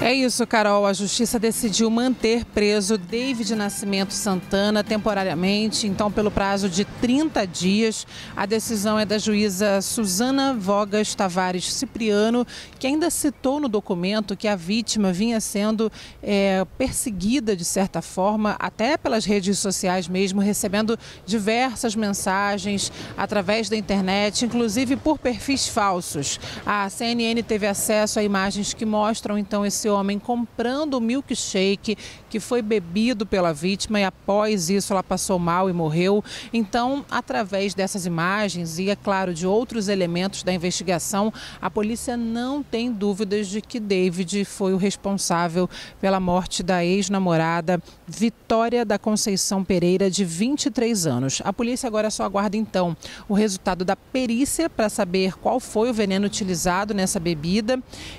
É isso, Carol. A Justiça decidiu manter preso David Nascimento Santana temporariamente, então pelo prazo de 30 dias. A decisão é da juíza Suzana Vogas Tavares Cipriano, que ainda citou no documento que a vítima vinha sendo perseguida de certa forma, até pelas redes sociais mesmo, recebendo diversas mensagens através da internet, inclusive por perfis falsos. A CNN teve acesso a imagens que mostram então esse homem comprando o milkshake que foi bebido pela vítima e após isso ela passou mal e morreu. Então, através dessas imagens e, é claro, de outros elementos da investigação, a polícia não tem dúvidas de que David foi o responsável pela morte da ex-namorada Vitória da Conceição Pereira, de 23 anos. A polícia agora só aguarda então o resultado da perícia para saber qual foi o veneno utilizado nessa bebida.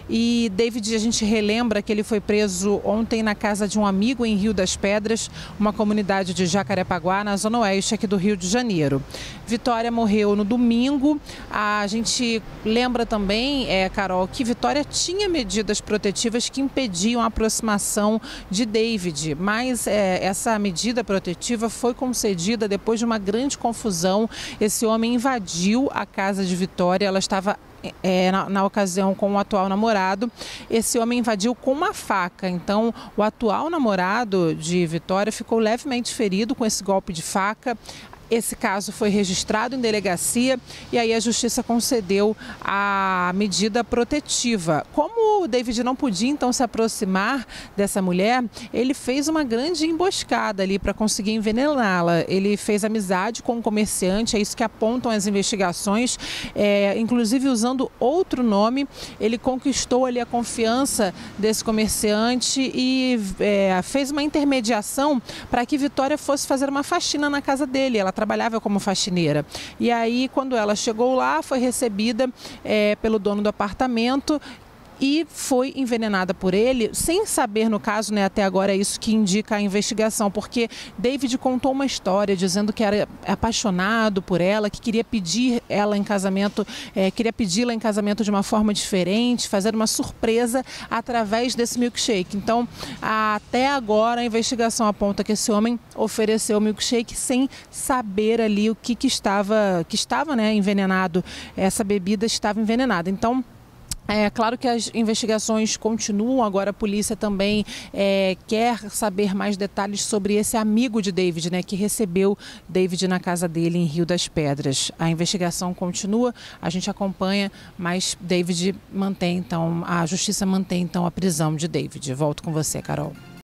E David, a gente relembra que ele foi preso ontem na casa de um amigo em Rio das Pedras, uma comunidade de Jacarepaguá, na zona oeste aqui do Rio de Janeiro. Vitória morreu no domingo. A gente lembra também, Carol, que Vitória tinha medidas protetivas que impediam a aproximação de David, mas essa medida protetiva foi concedida depois de uma grande confusão. Esse homem invadiu a casa de Vitória, ela estava na ocasião com o atual namorado. Esse homem invadiu com uma faca, então o atual namorado de Vitória ficou levemente ferido com esse golpe de faca. Esse caso foi registrado em delegacia e aí a justiça concedeu a medida protetiva. Como o David não podia então se aproximar dessa mulher, ele fez uma grande emboscada ali para conseguir envenená-la. Ele fez amizade com um comerciante, é isso que apontam as investigações, inclusive usando outro nome. Ele conquistou ali a confiança desse comerciante e fez uma intermediação para que Vitória fosse fazer uma faxina na casa dele. Ela trabalhava como faxineira. E aí, quando ela chegou lá, foi recebida pelo dono do apartamento e foi envenenada por ele, sem saber, no caso, até agora é isso que indica a investigação, porque David contou uma história dizendo que era apaixonado por ela, que queria pedir ela em casamento, queria pedi-la em casamento de uma forma diferente, fazer uma surpresa através desse milkshake. Então, até agora a investigação aponta que esse homem ofereceu o milkshake sem saber ali o que estava envenenado, essa bebida estava envenenada. Então, é claro que as investigações continuam, agora a polícia também quer saber mais detalhes sobre esse amigo de David, que recebeu David na casa dele em Rio das Pedras. A investigação continua, a gente acompanha, mas David a justiça mantém então a prisão de David. Volto com você, Carol.